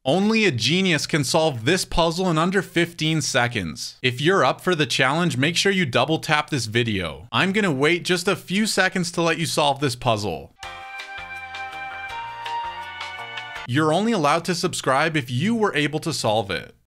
Only a genius can solve this puzzle in under 15 seconds. If you're up for the challenge, make sure you double tap this video. I'm gonna wait just a few seconds to let you solve this puzzle. You're only allowed to subscribe if you were able to solve it.